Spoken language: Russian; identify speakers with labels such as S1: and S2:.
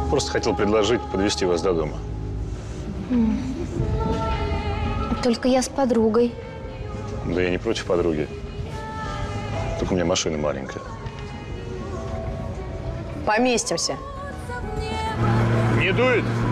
S1: Просто хотел предложить подвезти вас до дома.
S2: Только я с подругой.
S1: Да я не против подруги. Только у меня машина маленькая.
S3: Поместимся.
S1: Не дует?